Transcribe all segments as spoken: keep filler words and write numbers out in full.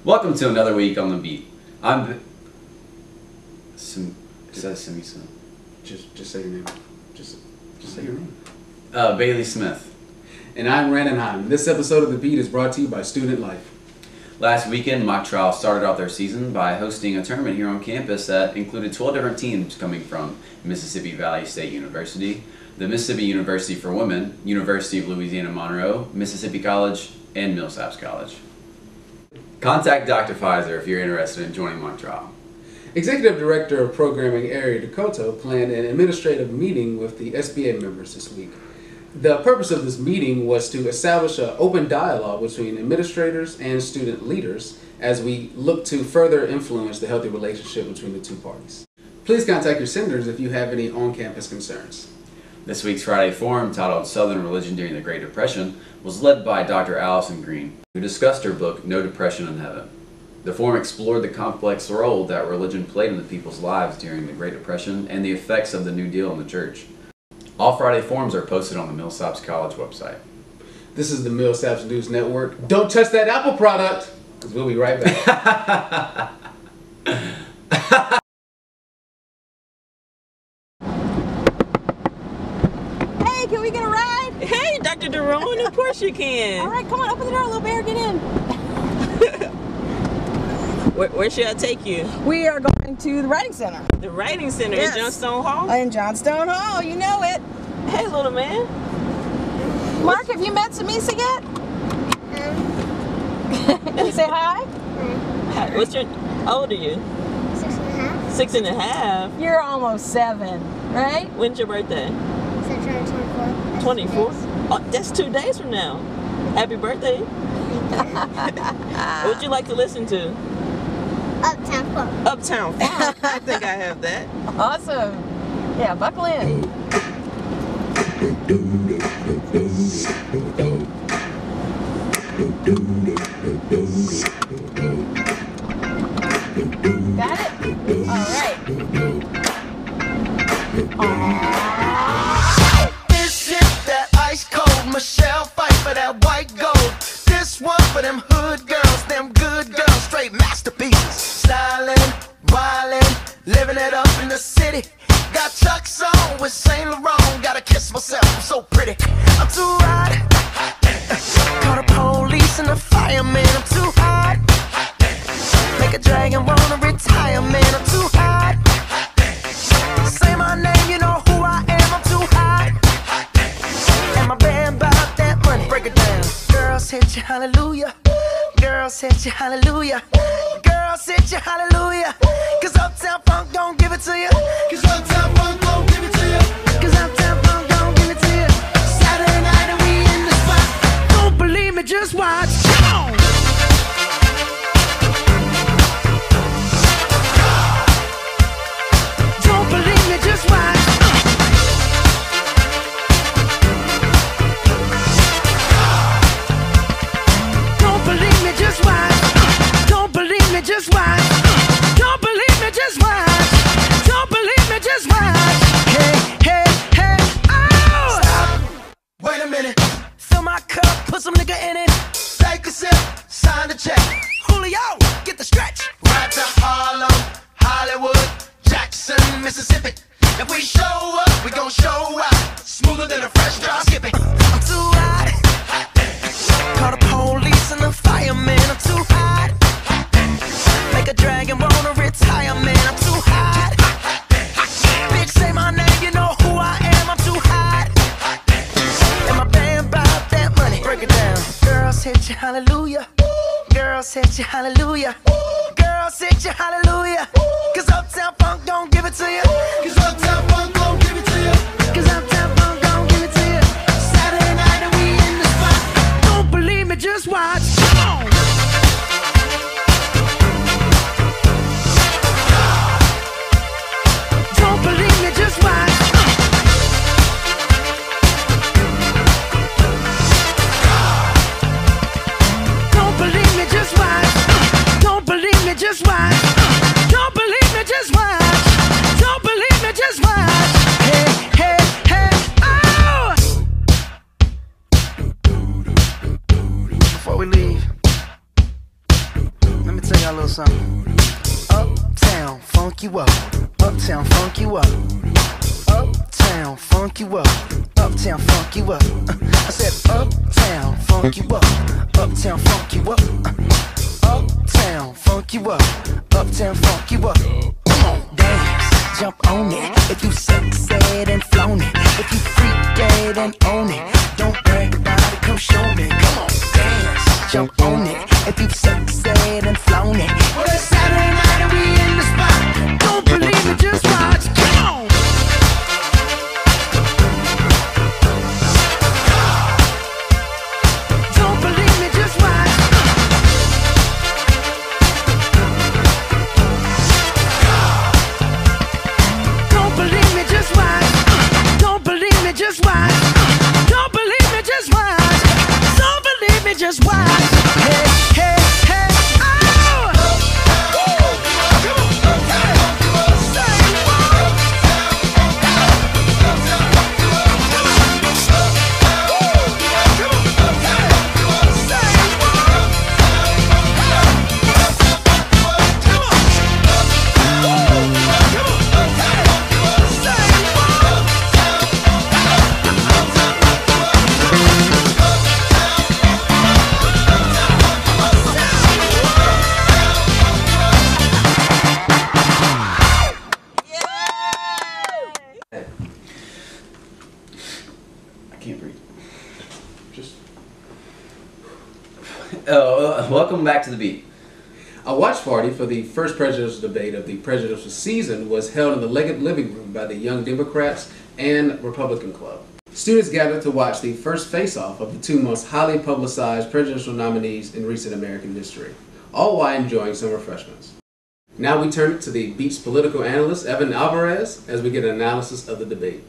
Welcome to another week on the beat. I'm. Sim, is that Simi Sim? Just, just say your name. Just, just say your name. Uh, Bailey Smith. And I'm Brandon Hyman. This episode of The Beat is brought to you by Student Life. Last weekend, Mock Trial started off their season by hosting a tournament here on campus that included twelve different teams coming from Mississippi Valley State University, the Mississippi University for Women, University of Louisiana Monroe, Mississippi College, and Millsaps College. Contact Doctor Pfizer if you're interested in joining Mock Trial. Executive Director of Programming Ari Dakota planned an administrative meeting with the S B A members this week. The purpose of this meeting was to establish an open dialogue between administrators and student leaders as we look to further influence the healthy relationship between the two parties. Please contact your senators if you have any on-campus concerns. This week's Friday Forum, titled Southern Religion During the Great Depression, was led by Doctor Allison Green, who discussed her book, No Depression in Heaven. The forum explored the complex role that religion played in the people's lives during the Great Depression and the effects of the New Deal in the church. All Friday Forums are posted on the Millsaps College website. This is the Millsaps News Network. Don't touch that Apple product, because we'll be right back. Hey, can we get a ride? Hey, Doctor Daron, of course you can. All right, come on, open the door, little bear, get in. Where, where should I take you? We are going to the Writing Center. The Writing Center Yes. in Johnstone Hall? In Johnstone Hall, you know it. Hey, little man. Mark, have you met Samisa yet? Can you say hi? Hi, What's your, how old are you? Six and a half. Six and a half. You're almost seven, right? When's your birthday? September twenty-fourth. twenty-fourth? Oh, that's two days from now. Happy birthday. What would you like to listen to? Uptown Funk. Uptown Funk. I think I have that. Awesome. Yeah, buckle in. Got it? All right. This is that ice cold Michelle fight for that white gold. This one for them hood girls, them good girls, straight masterpieces. Styling, wildin', living it up in the city. Got Chuck's on with Saint Laurent. Gotta kiss myself, I'm so pretty. I'm too hot. Call the police and the fireman. I'm too hot. Make a dragon wanna retire, man. I'm too hot. Say my name, you know who I am. I'm too hot. And my band bought that money. Break it down. Girls hit you, hallelujah. Girls hit you, hallelujah. Girls hit you, hallelujah. Cause Uptown Funk don't give it to you. Cause Uptown Funk don't give it to you. Cause Uptown Funk don't give it to you. Saturday night and we in the spot. Don't believe me, just watch. Come on. Don't believe me, just watch. Don't believe me, just watch. Don't believe me, just watch. Don't believe me, just watch. Don't believe me, just watch. Hey, hey, hey, oh! Stop. Wait a minute. Fill my cup, put some nigga in it. Take a sip, sign the check. Julio, get the stretch. Right to Harlem, Hollywood, Jackson, Mississippi. If we show up, we gon' show out. Smoother than a fresh drop skipping. I'm too hot. Call the police and the fireman. I'm too hot. Make a dragon wanna retire, man. I'm too hot. Bitch, say my name, you know who I am. I'm too hot. And my band bought that money. Break it down. Girls hit you, hallelujah. Girls hit you, hallelujah. Girls hit you, hallelujah. Cause Uptown Funk don't give it to you. Cause Uptown Funk don't give it to you. Cause Uptown Funk don't give it to you. Saturday night and we in the spot. Don't believe me, just watch. Come on. Don't believe me, just watch. Don't believe me, just watch. Don't believe me, just watch. Don't believe me, just watch. Don't believe me, just watch. tell y'all a little something. Uptown, funk you up. Uptown, funk you up. Uptown, funk you up. Uptown, funk you up. Uh, I said, uptown, funk you up. Uptown, funk you up. Uh, uptown, funk you up. Uptown, funk you up. Come on, dance, jump on it. If you sexed and flown it, if you freak dead and own it, don't brag about it, come show me. Come on, dance, jump on it. If you sexed and flown it, well, it's Saturday night and we in the spot. Don't believe me, just watch. Come on. Don't believe me, just watch. Don't believe me, just watch. Don't believe me, just watch. Don't believe me, just watch. Don't believe me, just watch. Hey, hey, hey, oh! I can't breathe. Just. Oh, uh, welcome back to the beat. A watch party for the first presidential debate of the presidential season was held in the Leggett Living Room by the Young Democrats and Republican Club. Students gathered to watch the first face-off of the two most highly publicized presidential nominees in recent American history, all while enjoying some refreshments. Now we turn to the Beat's political analyst, Evan Alvarez, as we get an analysis of the debate.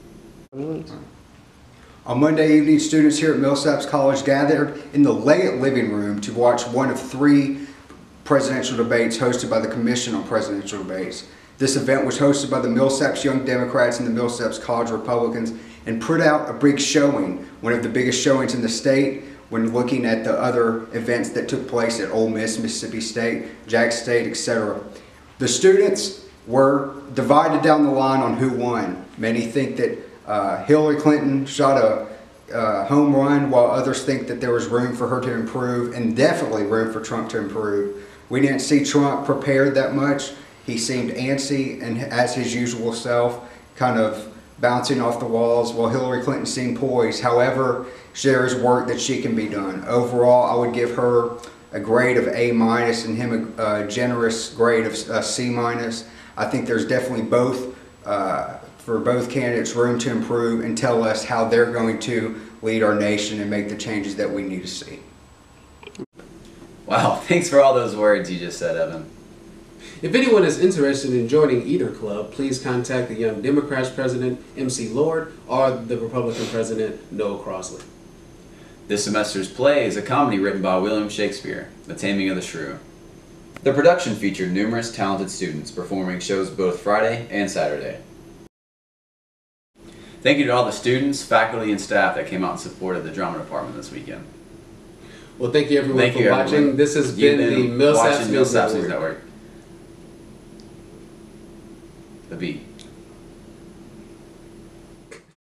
On Monday evening, students here at Millsaps College gathered in the Leggett Living Room to watch one of three presidential debates hosted by the Commission on Presidential Debates. This event was hosted by the Millsaps Young Democrats and the Millsaps College Republicans and put out a big showing, one of the biggest showings in the state when looking at the other events that took place at Ole Miss, Mississippi State, Jackson State, et cetera. The students were divided down the line on who won. Many think that uh, Hillary Clinton shot a uh, home run, while others think that there was room for her to improve, and definitely room for Trump to improve. We didn't see Trump prepared that much. He seemed antsy and, as his usual self, kind of bouncing off the walls, while Hillary Clinton seemed poised. However, there is work that she can be done. Overall, I would give her a grade of A minus and him a, a generous grade of uh, C minus. I think there's definitely both, uh, for both candidates, room to improve and tell us how they're going to lead our nation and make the changes that we need to see. Wow, thanks for all those words you just said, Evan. If anyone is interested in joining either club, please contact the Young Democrats president, M C Lord, or the Republican president, Noel Crossley. This semester's play is a comedy written by William Shakespeare, The Taming of the Shrew. The production featured numerous talented students performing shows both Friday and Saturday. Thank you to all the students, faculty, and staff that came out in support of the drama department this weekend. Well, thank you everyone Thank for you, watching. everyone. This has You've been, been the Millsaps watching News Millsaps Network. News Network. The Beat.